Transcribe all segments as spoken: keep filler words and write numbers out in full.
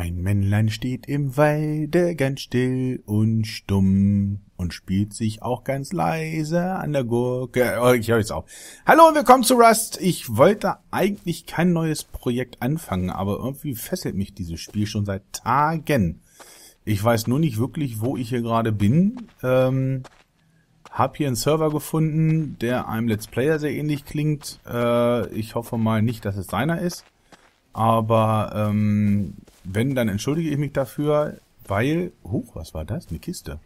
Ein Männlein steht im Walde ganz still und stumm und spielt sich auch ganz leise an der Gurke. Oh, ich höre jetzt auf. Hallo und willkommen zu Rust. Ich wollte eigentlich kein neues Projekt anfangen, aber irgendwie fesselt mich dieses Spiel schon seit Tagen. Ich weiß nur nicht wirklich, wo ich hier gerade bin. Ähm, hab hier einen Server gefunden, der einem Let's Player sehr ähnlich klingt. Äh, ich hoffe mal nicht, dass es seiner ist. Aber ähm, wenn, dann entschuldige ich mich dafür, weil... Huch, was war das? Eine Kiste.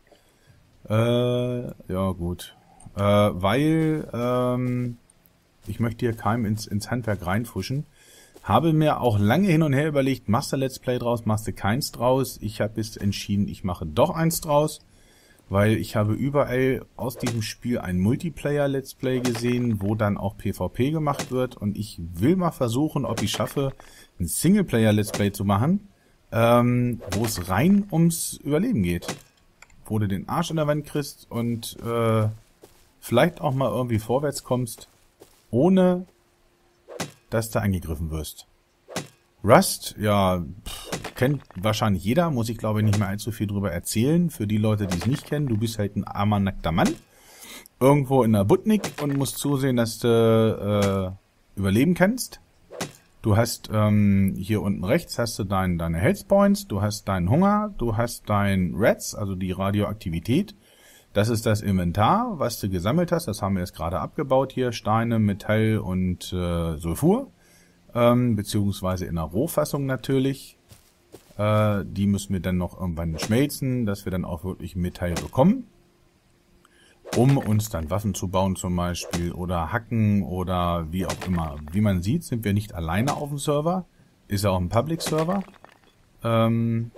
Äh, ja gut. Äh, weil ähm, ich möchte hier keinem ins, ins Handwerk reinfuschen. Habe mir auch lange hin und her überlegt, machst du Let's Play draus, machst du keins draus. Ich habe jetzt entschieden, ich mache doch eins draus. Weil ich habe überall aus diesem Spiel ein Multiplayer-Let's Play gesehen, wo dann auch PvP gemacht wird. Und ich will mal versuchen, ob ich schaffe, ein Singleplayer-Let's Play zu machen, ähm, wo es rein ums Überleben geht. Wo du den Arsch in der Wand kriegst und äh, vielleicht auch mal irgendwie vorwärts kommst, ohne dass du angegriffen wirst. Rust, ja, pff, kennt wahrscheinlich jeder, muss ich glaube ich nicht mehr allzu viel drüber erzählen. Für die Leute, die es nicht kennen, du bist halt ein armer, nackter Mann, irgendwo in der Butnik und musst zusehen, dass du äh, überleben kannst. Du hast ähm, hier unten rechts hast du dein, deine Health Points, du hast deinen Hunger, du hast dein Rats, also die Radioaktivität. Das ist das Inventar, was du gesammelt hast, das haben wir jetzt gerade abgebaut hier, Steine, Metall und äh, Sulfur. Ähm, beziehungsweise in der Rohfassung natürlich. Äh, die müssen wir dann noch irgendwann schmelzen, dass wir dann auch wirklich Metall bekommen. Um uns dann Waffen zu bauen zum Beispiel oder hacken oder wie auch immer. Wie man sieht, sind wir nicht alleine auf dem Server. Ist ja auch ein Public-Server. Ähm,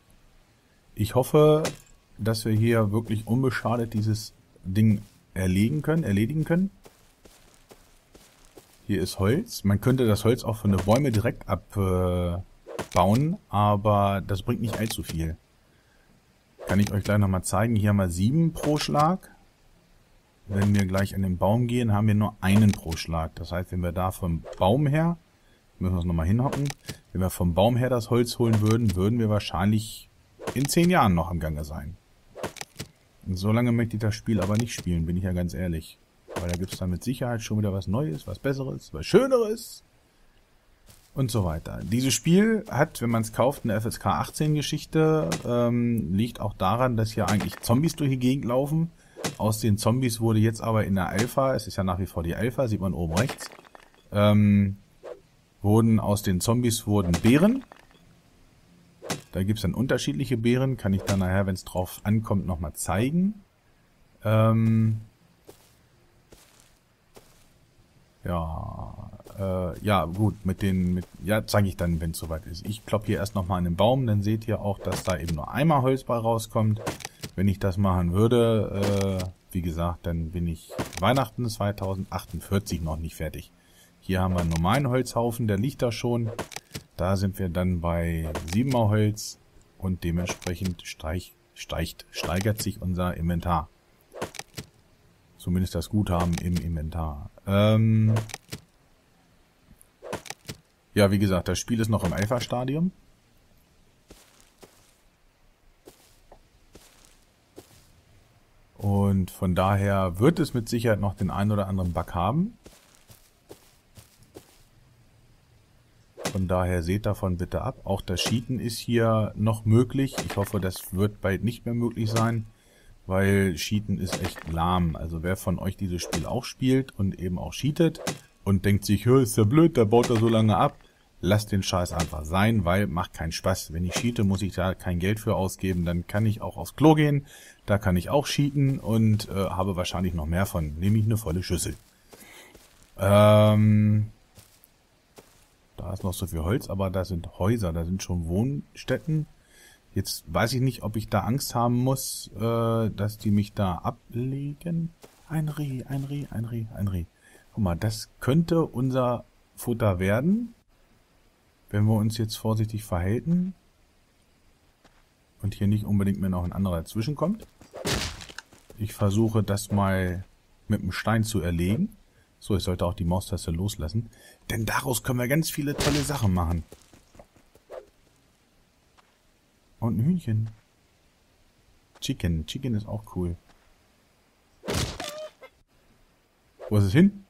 ich hoffe, dass wir hier wirklich unbeschadet dieses Ding erledigen können. Erledigen können. Hier ist Holz. Man könnte das Holz auch von den Bäumen direkt abbauen, äh, aber das bringt nicht allzu viel. Kann ich euch gleich nochmal zeigen. Hier haben wir sieben pro Schlag. Wenn wir gleich an den Baum gehen, haben wir nur einen pro Schlag. Das heißt, wenn wir da vom Baum her, müssen wir uns nochmal hinhocken, wenn wir vom Baum her das Holz holen würden, würden wir wahrscheinlich in zehn Jahren noch am Gange sein. Und so lange möchte ich das Spiel aber nicht spielen, bin ich ja ganz ehrlich. Weil da gibt es dann mit Sicherheit schon wieder was Neues, was Besseres, was Schöneres und so weiter. Dieses Spiel hat, wenn man es kauft, eine F S K achtzehn Geschichte. Ähm, liegt auch daran, dass hier eigentlich Zombies durch die Gegend laufen. Aus den Zombies wurde jetzt aber in der Alpha, es ist ja nach wie vor die Alpha, sieht man oben rechts, ähm, wurden aus den Zombies wurden Beeren. Da gibt es dann unterschiedliche Beeren, kann ich dann nachher, wenn es drauf ankommt, nochmal zeigen. Ähm... Ja, äh, ja, gut, mit den, mit, ja, zeige ich dann, wenn es soweit ist. Ich kloppe hier erst nochmal an den Baum, dann seht ihr auch, dass da eben nur einmal Holz bei rauskommt. Wenn ich das machen würde, äh, wie gesagt, dann bin ich Weihnachten zweitausendachtundvierzig noch nicht fertig. Hier haben wir einen normalen Holzhaufen, der liegt da schon. Da sind wir dann bei siebener Holz und dementsprechend steigt, steigt, steigert sich unser Inventar. Zumindest das Guthaben im Inventar. Ähm ja, wie gesagt, das Spiel ist noch im Alpha-Stadium. Und von daher wird es mit Sicherheit noch den einen oder anderen Bug haben. Von daher seht davon bitte ab. Auch das Cheaten ist hier noch möglich. Ich hoffe, das wird bald nicht mehr möglich sein. Weil Cheaten ist echt lahm. Also wer von euch dieses Spiel auch spielt und eben auch cheatet und denkt sich, hör, ist ja blöd, der baut da so lange ab. Lasst den Scheiß einfach sein, weil macht keinen Spaß. Wenn ich cheate, muss ich da kein Geld für ausgeben. Dann kann ich auch aufs Klo gehen. Da kann ich auch cheaten und äh, habe wahrscheinlich noch mehr von. Nämlich eine volle Schüssel. Ähm, da ist noch so viel Holz, aber da sind Häuser, da sind schon Wohnstätten. Jetzt weiß ich nicht, ob ich da Angst haben muss, äh, dass die mich da ablegen. Ein Reh, ein Reh, ein Reh, ein Reh. Guck mal, das könnte unser Futter werden, wenn wir uns jetzt vorsichtig verhalten und hier nicht unbedingt mehr noch ein anderer dazwischen kommt. Ich versuche das mal mit dem Stein zu erlegen. So, ich sollte auch die Maustaste loslassen, denn daraus können wir ganz viele tolle Sachen machen. Und ein Hühnchen. Chicken. Chicken ist auch cool. Wo ist es hin?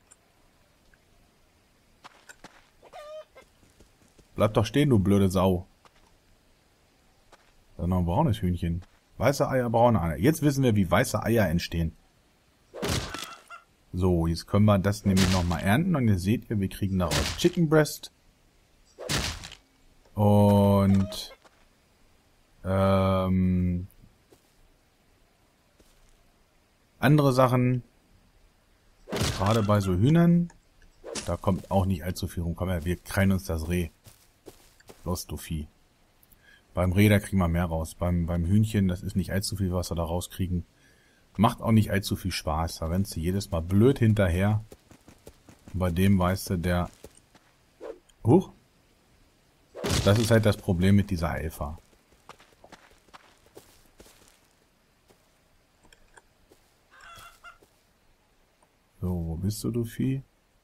Bleib doch stehen, du blöde Sau. Da ist noch ein braunes Hühnchen. Weiße Eier, braune Eier. Jetzt wissen wir, wie weiße Eier entstehen. So, jetzt können wir das nämlich nochmal ernten. Und ihr seht ihr, wir kriegen daraus Chicken Breast. Und ähm, andere Sachen. Gerade bei so Hühnern. Da kommt auch nicht allzu viel rum. Komm her, wir krallen uns das Reh. Los, du Vieh. Beim Reh, da kriegen wir mehr raus. Beim, beim Hühnchen, das ist nicht allzu viel, was wir da rauskriegen. Macht auch nicht allzu viel Spaß. Da rennst du jedes Mal blöd hinterher. Und bei dem weißt du, der... Huch. Das ist halt das Problem mit dieser Alpha. So, wo bist du, du Vieh?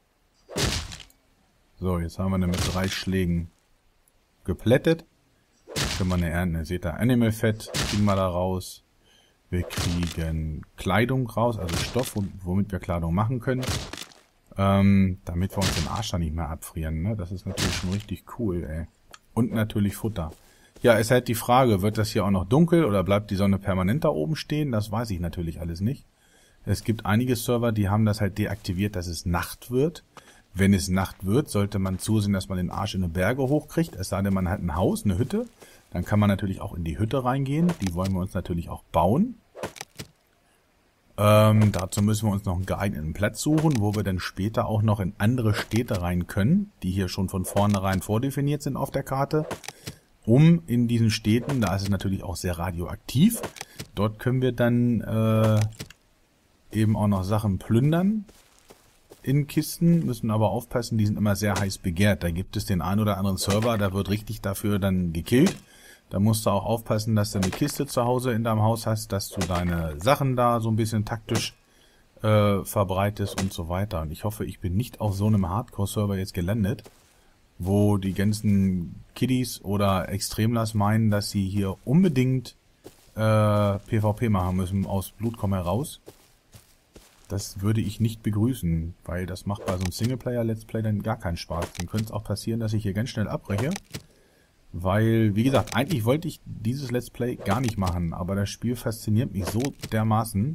So, jetzt haben wir eine mit drei Schlägen geplättet. Können wir eine ernten. Ihr seht da Animal Fett, kriegen wir da raus. Wir kriegen Kleidung raus, also Stoff, womit wir Kleidung machen können. Ähm, damit wir uns den Arsch da nicht mehr abfrieren, ne? Das ist natürlich schon richtig cool, ey. Und natürlich Futter. Ja, ist halt die Frage, wird das hier auch noch dunkel oder bleibt die Sonne permanent da oben stehen? Das weiß ich natürlich alles nicht. Es gibt einige Server, die haben das halt deaktiviert, dass es Nacht wird. Wenn es Nacht wird, sollte man zusehen, dass man den Arsch in die Berge hochkriegt. Es sei denn, man hat ein Haus, eine Hütte. Dann kann man natürlich auch in die Hütte reingehen. Die wollen wir uns natürlich auch bauen. Ähm, dazu müssen wir uns noch einen geeigneten Platz suchen, wo wir dann später auch noch in andere Städte rein können, die hier schon von vornherein vordefiniert sind auf der Karte. Um in diesen Städten, da ist es natürlich auch sehr radioaktiv, dort können wir dann äh, eben auch noch Sachen plündern in Kisten, müssen aber aufpassen, die sind immer sehr heiß begehrt. Da gibt es den einen oder anderen Server, da wird richtig dafür dann gekillt. Da musst du auch aufpassen, dass du eine Kiste zu Hause in deinem Haus hast, dass du deine Sachen da so ein bisschen taktisch äh, verbreitest und so weiter. Und ich hoffe, ich bin nicht auf so einem Hardcore-Server jetzt gelandet, wo die ganzen Kiddies oder Extremlers meinen, dass sie hier unbedingt äh, PvP machen müssen, aus Blut komm heraus. Das würde ich nicht begrüßen, weil das macht bei so einem Singleplayer-Let's Play dann gar keinen Spaß. Dann könnte es auch passieren, dass ich hier ganz schnell abbreche. Weil, wie gesagt, eigentlich wollte ich dieses Let's Play gar nicht machen, aber das Spiel fasziniert mich so dermaßen.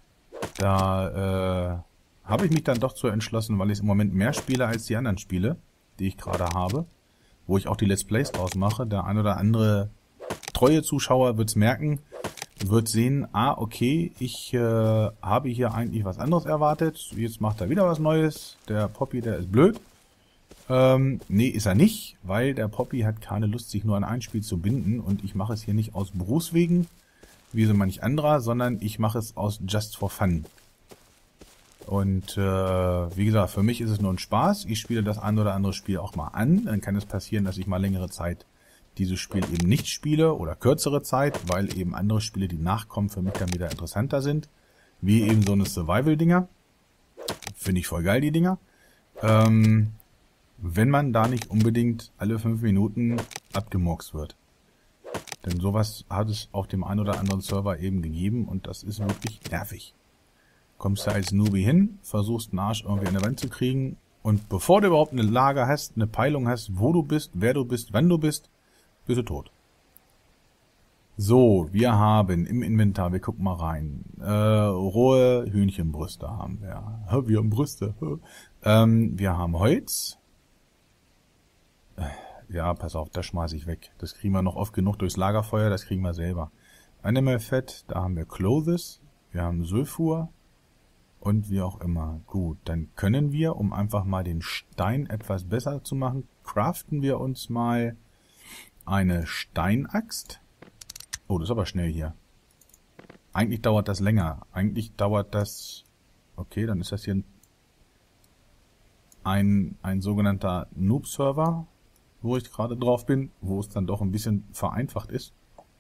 Da äh, habe ich mich dann doch zu entschlossen, weil ich im Moment mehr spiele als die anderen Spiele, die ich gerade habe. Wo ich auch die Let's Plays draus mache. Der ein oder andere treue Zuschauer wird es merken, wird sehen, ah, okay, ich äh, habe hier eigentlich was anderes erwartet. Jetzt macht er wieder was Neues. Der Poppy, der ist blöd. Ähm, nee, ist er nicht, weil der Poppy hat keine Lust, sich nur an ein Spiel zu binden. Und ich mache es hier nicht aus Berufswegen, wie so manch anderer, sondern ich mache es aus Just for Fun. Und äh, wie gesagt, für mich ist es nur ein Spaß. Ich spiele das ein oder andere Spiel auch mal an. Dann kann es passieren, dass ich mal längere Zeit dieses Spiel eben nicht spiele oder kürzere Zeit, weil eben andere Spiele, die nachkommen, für mich dann wieder interessanter sind. Wie eben so eine Survival-Dinger. Finde ich voll geil, die Dinger. Ähm, wenn man da nicht unbedingt alle fünf Minuten abgemurkst wird. Denn sowas hat es auf dem einen oder anderen Server eben gegeben und das ist wirklich nervig. Kommst du als Newbie hin, versuchst einen Arsch irgendwie an der Wand zu kriegen und bevor du überhaupt eine Lage hast, eine Peilung hast, wo du bist, wer du bist, wann du bist, bist du tot. So, wir haben im Inventar, wir gucken mal rein, äh, rohe Hühnchenbrüste haben wir. Wir haben Brüste. ähm, wir haben Holz. Ja, pass auf, das schmeiße ich weg. Das kriegen wir noch oft genug durchs Lagerfeuer, das kriegen wir selber. Animal Fett, da haben wir Clothes, wir haben Sulfur und wie auch immer. Gut, dann können wir, um einfach mal den Stein etwas besser zu machen, craften wir uns mal eine Steinaxt. Oh, das ist aber schnell hier. Eigentlich dauert das länger. Eigentlich dauert das... Okay, dann ist das hier ein, ein, ein sogenannter Noob-Server, wo ich gerade drauf bin, wo es dann doch ein bisschen vereinfacht ist.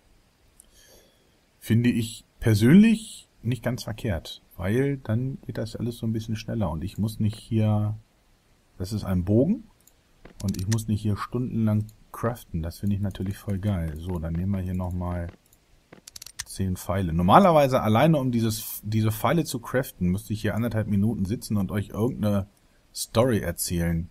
Finde ich persönlich nicht ganz verkehrt, weil dann geht das alles so ein bisschen schneller und ich muss nicht hier... Das ist ein Bogen und ich muss nicht hier stundenlang craften. Das finde ich natürlich voll geil. So, dann nehmen wir hier nochmal zehn Pfeile. Normalerweise alleine, um dieses, diese Pfeile zu craften, müsste ich hier anderthalb Minuten sitzen und euch irgendeine Story erzählen.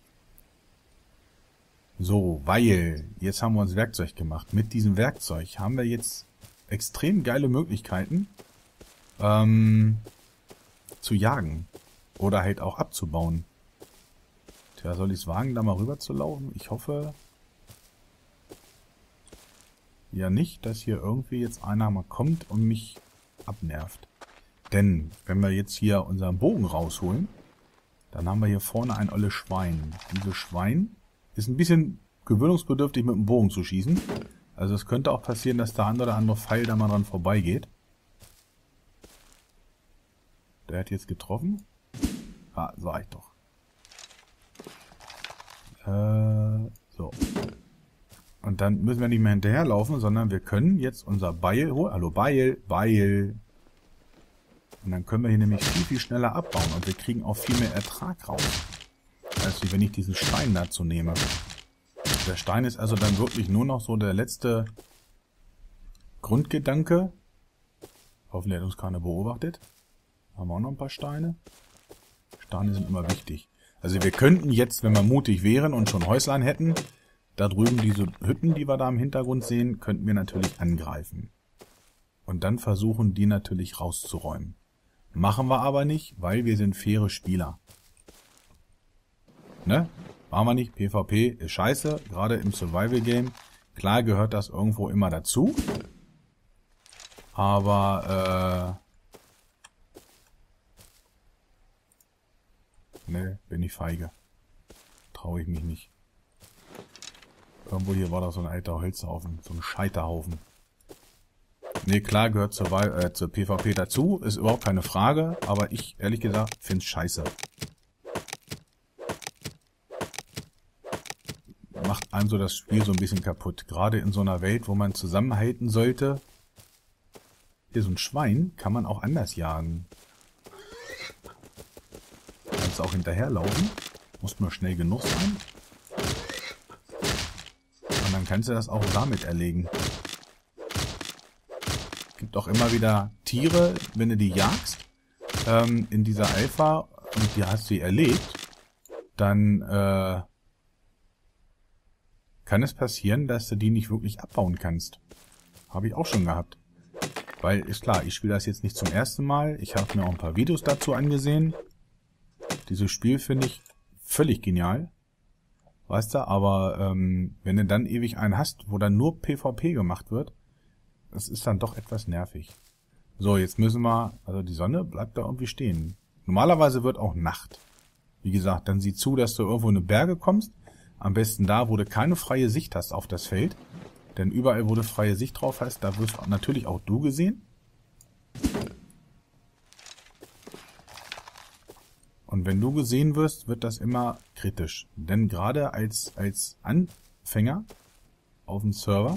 So, weil, jetzt haben wir uns Werkzeug gemacht. Mit diesem Werkzeug haben wir jetzt extrem geile Möglichkeiten, ähm, zu jagen. Oder halt auch abzubauen. Tja, soll ich es wagen, da mal rüber zu laufen? Ich hoffe ja nicht, dass hier irgendwie jetzt einer mal kommt und mich abnervt. Denn, wenn wir jetzt hier unseren Bogen rausholen, dann haben wir hier vorne ein olles Schwein. Dieses Schwein ist ein bisschen gewöhnungsbedürftig mit dem Bogen zu schießen. Also es könnte auch passieren, dass der ein oder andere Pfeil da mal dran vorbeigeht. Der hat jetzt getroffen. Ah, sag ich doch. Äh, so. Und dann müssen wir nicht mehr hinterherlaufen, sondern wir können jetzt unser Beil holen. Hallo Beil, Beil. Und dann können wir hier nämlich viel, viel schneller abbauen. Und wir kriegen auch viel mehr Ertrag raus. Als wenn ich diesen Stein dazu nehme. Der Stein ist also dann wirklich nur noch so der letzte Grundgedanke. Hoffentlich hat uns keiner beobachtet. Haben wir auch noch ein paar Steine. Steine sind immer wichtig. Also wir könnten jetzt, wenn wir mutig wären und schon Häuslein hätten, da drüben diese Hütten, die wir da im Hintergrund sehen, könnten wir natürlich angreifen. Und dann versuchen, die natürlich rauszuräumen. Machen wir aber nicht, weil wir sind faire Spieler. Ne? Machen wir nicht. PvP ist scheiße, gerade im Survival-Game. Klar gehört das irgendwo immer dazu. Aber, äh... ne, bin ich feige. Traue ich mich nicht. Irgendwo hier war doch so ein alter Holzhaufen, so ein Scheiterhaufen. Ne, klar gehört zur, äh, zur PvP dazu, ist überhaupt keine Frage, aber ich, ehrlich gesagt, find's scheiße. Macht einem so das Spiel so ein bisschen kaputt. Gerade in so einer Welt, wo man zusammenhalten sollte. Hier so ein Schwein kann man auch anders jagen. Kannst auch hinterherlaufen. Muss nur schnell genug sein. Und dann kannst du das auch damit erlegen. Gibt auch immer wieder Tiere, wenn du die jagst, ähm, in dieser Alpha, und die hast du erlegt, dann äh, kann es passieren, dass du die nicht wirklich abbauen kannst. Habe ich auch schon gehabt. Weil, ist klar, ich spiele das jetzt nicht zum ersten Mal. Ich habe mir auch ein paar Videos dazu angesehen. Dieses Spiel finde ich völlig genial. Weißt du, aber ähm, wenn du dann ewig einen hast, wo dann nur PvP gemacht wird, das ist dann doch etwas nervig. So, jetzt müssen wir, also die Sonne bleibt da irgendwie stehen. Normalerweise wird auch Nacht. Wie gesagt, dann sieh zu, dass du irgendwo in die Berge kommst. Am besten da, wo du keine freie Sicht hast auf das Feld. Denn überall, wo du freie Sicht drauf hast, da wirst natürlich auch du gesehen. Und wenn du gesehen wirst, wird das immer kritisch. Denn gerade als, als Anfänger auf dem Server,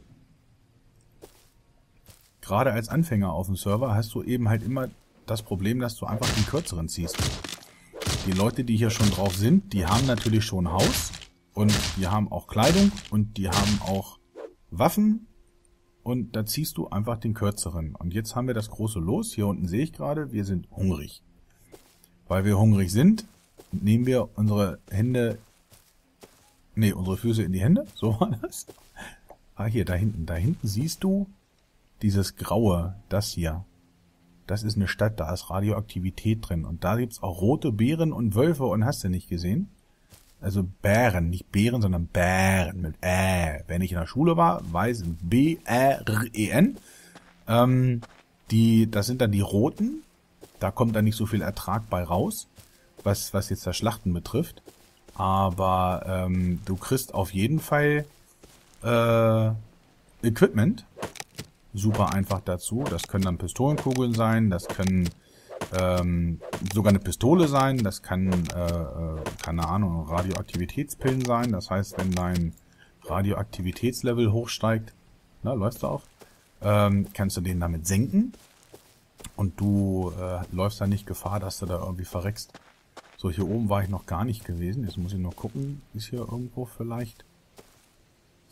gerade als Anfänger auf dem Server, hast du eben halt immer das Problem, dass du einfach den kürzeren ziehst. Die Leute, die hier schon drauf sind, die haben natürlich schon ein Haus und die haben auch Kleidung und die haben auch Waffen und da ziehst du einfach den kürzeren. Und jetzt haben wir das große Los. Hier unten sehe ich gerade, wir sind hungrig. Weil wir hungrig sind, nehmen wir unsere Hände, nee, unsere Füße in die Hände, so war das. Ah, hier, da hinten, da hinten siehst du dieses Graue, das hier. Das ist eine Stadt, da ist Radioaktivität drin. Und da gibt's auch rote Bären und Wölfe und hast du nicht gesehen? Also Bären, nicht Bären, sondern Bären mit Ä. Wenn ich in der Schule war, weiß B R E N. Ähm, die, das sind dann die roten. Da kommt dann nicht so viel Ertrag bei raus, was, was jetzt das Schlachten betrifft. Aber ähm, du kriegst auf jeden Fall äh, Equipment. Super einfach dazu. Das können dann Pistolenkugeln sein, das können ähm, sogar eine Pistole sein, das kann, äh, keine Ahnung, Radioaktivitätspillen sein. Das heißt, wenn dein Radioaktivitätslevel hochsteigt, na, läufst du auch, ähm, kannst du den damit senken. Und du äh, läufst da nicht Gefahr, dass du da irgendwie verreckst. So, hier oben war ich noch gar nicht gewesen. Jetzt muss ich noch gucken. Ist hier irgendwo vielleicht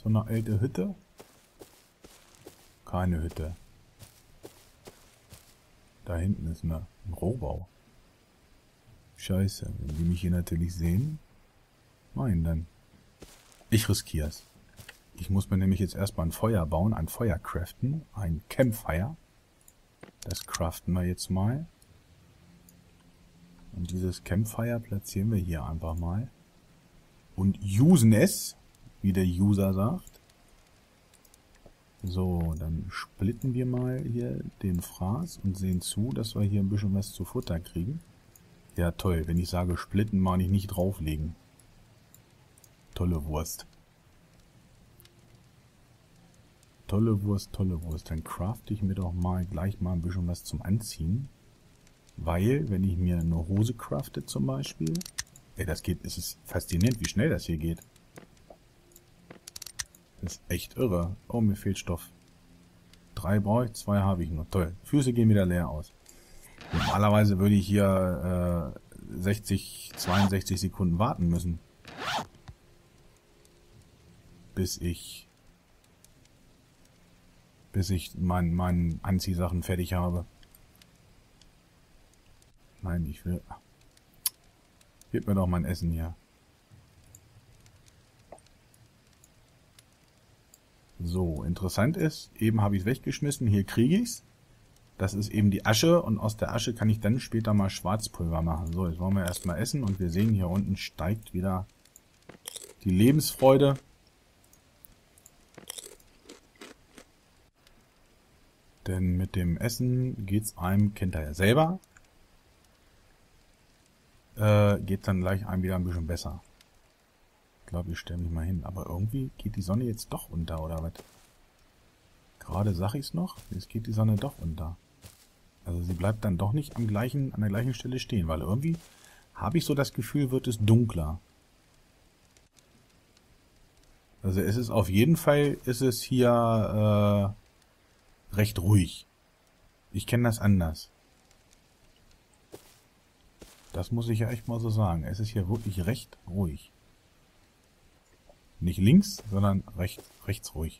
So eine alte Hütte? Keine Hütte. Da hinten ist eine, ein Rohbau. Scheiße, wenn die mich hier natürlich sehen. Nein, dann. Ich riskiere es. Ich muss mir nämlich jetzt erstmal ein Feuer bauen, ein Feuer craften, ein Campfire. Das craften wir jetzt mal. Und dieses Campfire platzieren wir hier einfach mal. Und usen es, wie der User sagt. So, dann splitten wir mal hier den Fraß und sehen zu, dass wir hier ein bisschen was zu Futter kriegen. Ja, toll. Wenn ich sage splitten, meine ich nicht drauflegen. Tolle Wurst. Tolle Wurst, tolle Wurst. Dann crafte ich mir doch mal gleich mal ein bisschen was zum Anziehen. Weil, wenn ich mir eine Hose crafte zum Beispiel... Ey, das geht, es ist faszinierend, wie schnell das hier geht. Das ist echt irre. Oh, mir fehlt Stoff. Drei brauche ich, zwei habe ich noch. Toll. Füße gehen wieder leer aus. Normalerweise würde ich hier äh, sechzig, zweiundsechzig Sekunden warten müssen. Bis ich... Bis ich mein, mein Anziehsachen fertig habe. Nein, ich will... Gib mir doch mein Essen hier. So, interessant ist, eben habe ich es weggeschmissen, hier kriege ich es. Das ist eben die Asche und aus der Asche kann ich dann später mal Schwarzpulver machen. So, jetzt wollen wir erstmal essen und wir sehen, hier unten steigt wieder die Lebensfreude. Denn mit dem Essen geht es einem, kennt er ja selber, äh, geht dann gleich einem wieder ein bisschen besser. Ich glaube, ich stelle mich mal hin. Aber irgendwie geht die Sonne jetzt doch unter, oder was? Gerade sag ich es noch, jetzt geht die Sonne doch unter. Also sie bleibt dann doch nicht am gleichen, an der gleichen Stelle stehen, weil irgendwie habe ich so das Gefühl, wird es dunkler. Also es ist auf jeden Fall, ist es hier äh, recht ruhig. Ich kenne das anders. Das muss ich ja echt mal so sagen. Es ist hier wirklich recht ruhig. Nicht links, sondern rechts, rechts ruhig.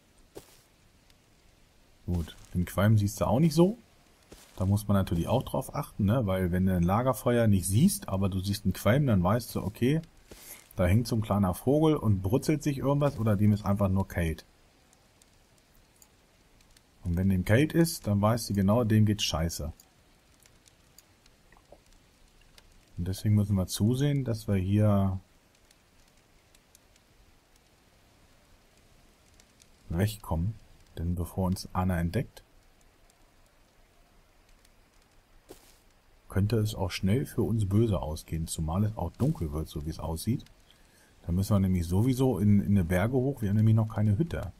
Gut, den Qualm siehst du auch nicht so. Da muss man natürlich auch drauf achten, ne? Weil wenn du ein Lagerfeuer nicht siehst, aber du siehst einen Qualm, dann weißt du, okay, da hängt so ein kleiner Vogel und brutzelt sich irgendwas oder dem ist einfach nur kalt. Und wenn dem kalt ist, dann weißt du genau, dem geht's scheiße. Und deswegen müssen wir zusehen, dass wir hier wegkommen. Denn bevor uns einer entdeckt, könnte es auch schnell für uns böse ausgehen, zumal es auch dunkel wird, so wie es aussieht. Da müssen wir nämlich sowieso in, in eine Berge hoch, wir haben nämlich noch keine Hütte.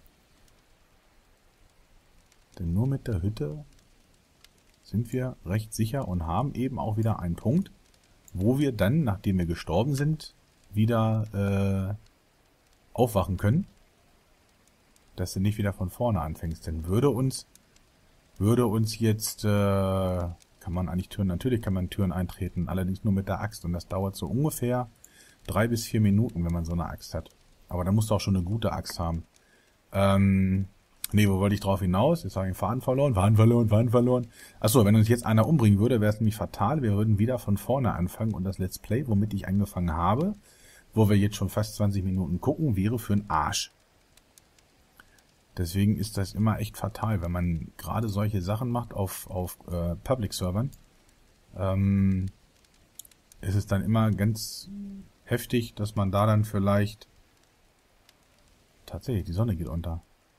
Denn nur mit der Hütte sind wir recht sicher und haben eben auch wieder einen Punkt, wo wir dann, nachdem wir gestorben sind, wieder äh, aufwachen können. Dass du nicht wieder von vorne anfängst. Denn würde uns, würde uns jetzt, äh, kann man eigentlich Türen, natürlich kann man Türen eintreten, allerdings nur mit der Axt. Und das dauert so ungefähr drei bis vier Minuten, wenn man so eine Axt hat. Aber da musst du auch schon eine gute Axt haben. Ähm, nee, wo wollte ich drauf hinaus? Jetzt habe ich den Faden verloren, Faden verloren, Faden verloren. Achso, wenn uns jetzt einer umbringen würde, wäre es nämlich fatal. Wir würden wieder von vorne anfangen und das Let's Play, womit ich angefangen habe, wo wir jetzt schon fast zwanzig Minuten gucken, wäre für einen Arsch. Deswegen ist das immer echt fatal, wenn man gerade solche Sachen macht auf, auf äh, Public-Servern. Ähm, ist es dann immer ganz heftig, dass man da dann vielleicht... Tatsächlich, die Sonne geht unter.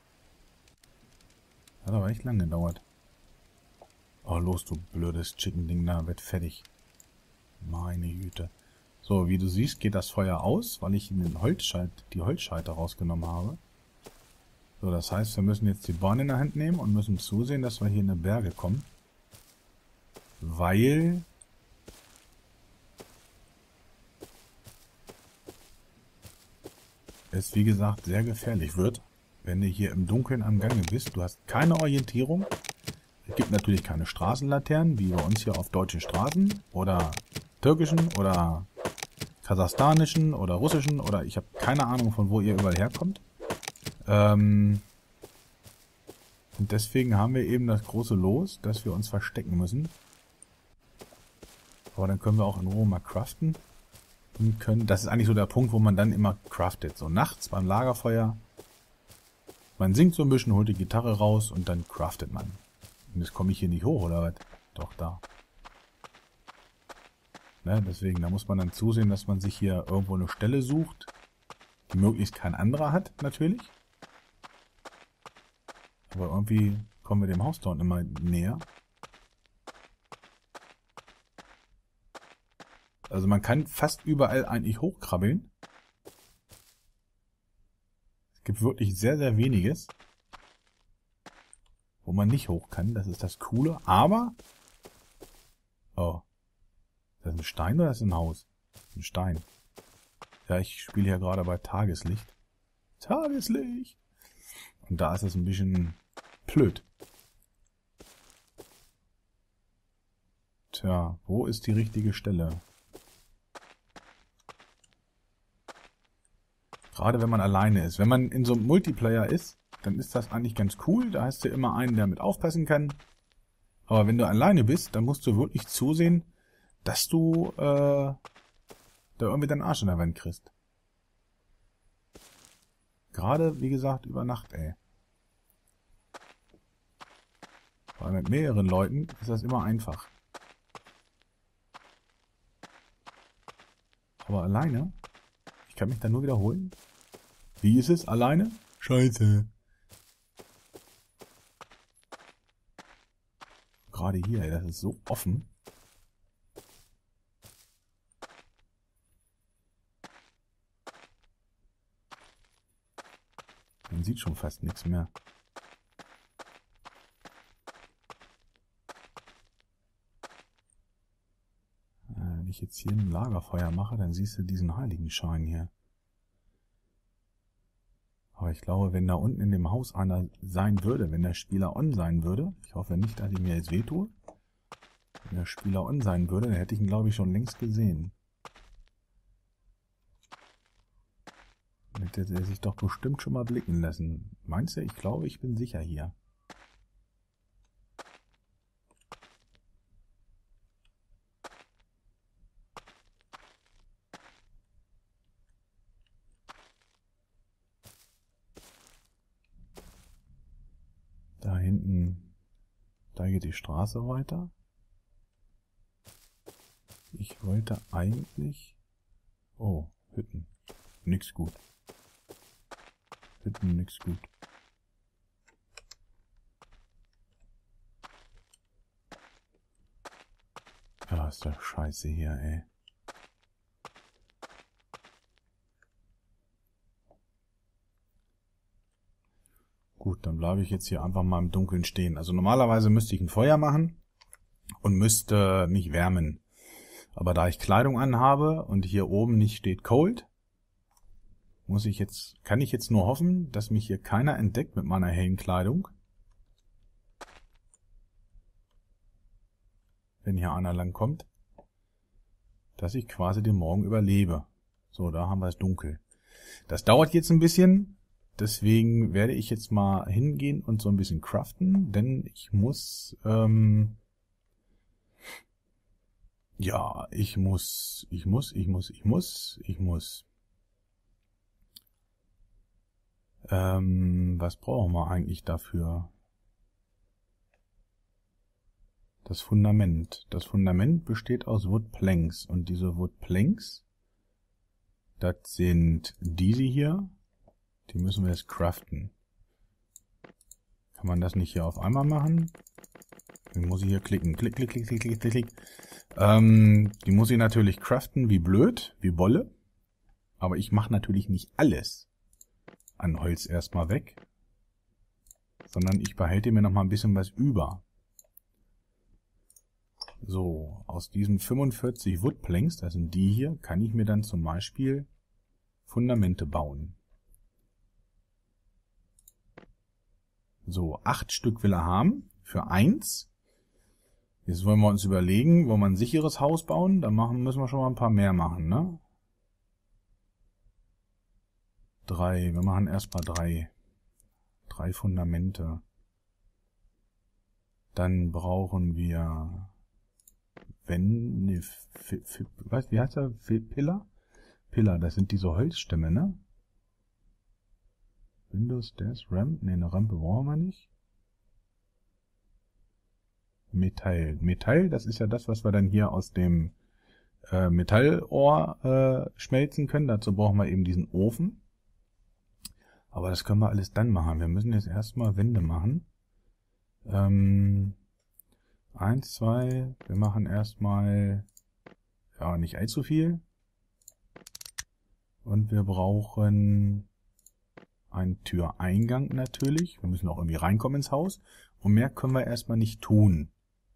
Hat aber echt lang gedauert. Oh, los, du blödes Chicken-Ding da, wird fertig. Meine Güte. So, wie du siehst, geht das Feuer aus, weil ich den Holzscheit, die Holzscheite rausgenommen habe. So, das heißt, wir müssen jetzt die Bahn in der Hand nehmen und müssen zusehen, dass wir hier in die Berge kommen. Weil es, wie gesagt, sehr gefährlich wird, wenn du hier im Dunkeln am Gange bist. Du hast keine Orientierung. Es gibt natürlich keine Straßenlaternen, wie bei uns hier auf deutschen Straßen oder türkischen oder kasachstanischen oder russischen oder ich habe keine Ahnung, von wo ihr überall herkommt. Ähm, und deswegen haben wir eben das große Los, dass wir uns verstecken müssen. Aber dann können wir auch in Ruhe mal craften. Und können, das ist eigentlich so der Punkt, wo man dann immer craftet. So nachts beim Lagerfeuer. Man singt so ein bisschen, holt die Gitarre raus und dann craftet man. Und jetzt komme ich hier nicht hoch, oder was? Doch, da. Ne, deswegen, da muss man dann zusehen, dass man sich hier irgendwo eine Stelle sucht, die möglichst kein anderer hat, natürlich. Aber irgendwie kommen wir dem Haus dort immer näher. Also man kann fast überall eigentlich hochkrabbeln. Es gibt wirklich sehr, sehr weniges, wo man nicht hoch kann. Das ist das Coole. Aber... Oh. Ist das ein Stein oder ist das ein Haus? Ein Stein. Ja, ich spiele hier gerade bei Tageslicht. Tageslicht! Und da ist es ein bisschen blöd. Tja, wo ist die richtige Stelle? Gerade wenn man alleine ist. Wenn man in so einem Multiplayer ist, dann ist das eigentlich ganz cool. Da hast du immer einen, der mit aufpassen kann. Aber wenn du alleine bist, dann musst du wirklich zusehen, dass du äh, da irgendwie deinen Arsch in der Wand kriegst. Gerade, wie gesagt, über Nacht, ey. Weil mit mehreren Leuten ist das immer einfach. Aber alleine, ich kann mich da nur wiederholen. Wie ist es? Alleine? Scheiße. Gerade hier, ey, das ist so offen. Man sieht schon fast nichts mehr. Wenn ich jetzt hier ein Lagerfeuer mache, dann siehst du diesen Heiligenschein hier. Aber ich glaube, wenn da unten in dem Haus einer sein würde, wenn der Spieler on sein würde, ich hoffe nicht, dass ich mir jetzt wehtue, wenn der Spieler on sein würde, dann hätte ich ihn, glaube ich, schon längst gesehen. Dann hätte er sich doch bestimmt schon mal blicken lassen. Meinst du? Ich glaube, ich bin sicher hier. Da hinten, da geht die Straße weiter. Ich wollte eigentlich... Oh, Hütten. Nix gut. Hütten, nix gut. Ja, ist doch scheiße hier, ey. Gut, dann bleibe ich jetzt hier einfach mal im Dunkeln stehen. Also normalerweise müsste ich ein Feuer machen und müsste mich wärmen. Aber da ich Kleidung anhabe und hier oben nicht steht Cold, muss ich jetzt, kann ich jetzt nur hoffen, dass mich hier keiner entdeckt mit meiner hellen Kleidung. Wenn hier einer lang kommt, dass ich quasi den Morgen überlebe. So, da haben wir es dunkel. Das dauert jetzt ein bisschen. Deswegen werde ich jetzt mal hingehen und so ein bisschen craften, denn ich muss, ähm, ja, ich muss, ich muss, ich muss, ich muss, ich muss. Ähm, was brauchen wir eigentlich dafür? Das Fundament. Das Fundament besteht aus Wood Planks und diese Wood Planks, das sind diese hier. Die müssen wir jetzt craften. Kann man das nicht hier auf einmal machen? Dann muss ich hier klicken. Klick, klick, klick, klick, klick, klick. Ähm, die muss ich natürlich craften wie blöd, wie Wolle. Aber ich mache natürlich nicht alles an Holz erstmal weg. Sondern ich behalte mir noch mal ein bisschen was über. So, aus diesen fünfundvierzig Woodplanks, das sind die hier, kann ich mir dann zum Beispiel Fundamente bauen. So, acht Stück will er haben, für eins. Jetzt wollen wir uns überlegen, wollen wir ein sicheres Haus bauen? Dann machen, müssen wir schon mal ein paar mehr machen, ne? Drei, wir machen erstmal drei. Drei Fundamente. Dann brauchen wir, wenn, ne, f, f, was, wie heißt er? Pillar? Pillar, das sind diese Holzstämme, ne? Windows, Desk, Ramp, ne, eine Rampe brauchen wir nicht. Metall. Metall, das ist ja das, was wir dann hier aus dem äh, Metallohr äh, schmelzen können. Dazu brauchen wir eben diesen Ofen. Aber das können wir alles dann machen. Wir müssen jetzt erstmal Wände machen. Ähm, eins, zwei, wir machen erstmal, ja, nicht allzu viel. Und wir brauchen einen Türeingang natürlich. Wir müssen auch irgendwie reinkommen ins Haus. Und mehr können wir erstmal nicht tun.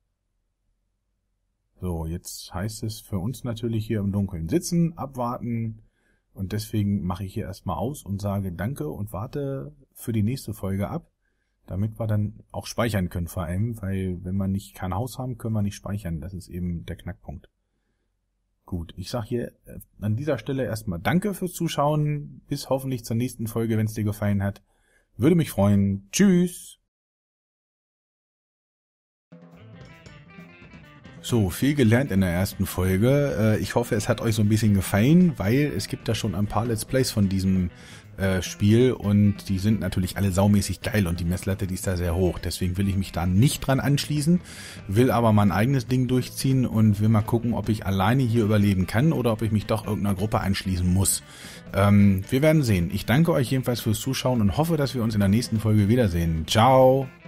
So, jetzt heißt es für uns natürlich hier im Dunkeln sitzen, abwarten. Und deswegen mache ich hier erstmal aus und sage Danke und warte für die nächste Folge ab, damit wir dann auch speichern können vor allem, weil wenn wir nicht kein Haus haben, können wir nicht speichern. Das ist eben der Knackpunkt. Gut, ich sage hier an dieser Stelle erstmal Danke fürs Zuschauen. Bis hoffentlich zur nächsten Folge, wenn es dir gefallen hat. Würde mich freuen. Tschüss. So, viel gelernt in der ersten Folge. Ich hoffe, es hat euch so ein bisschen gefallen, weil es gibt da schon ein paar Let's Plays von diesem äh, Spiel und die sind natürlich alle saumäßig geil und die Messlatte, die ist da sehr hoch. Deswegen will ich mich da nicht dran anschließen, will aber mein eigenes Ding durchziehen und will mal gucken, ob ich alleine hier überleben kann oder ob ich mich doch irgendeiner Gruppe anschließen muss. Ähm, wir werden sehen. Ich danke euch jedenfalls fürs Zuschauen und hoffe, dass wir uns in der nächsten Folge wiedersehen. Ciao!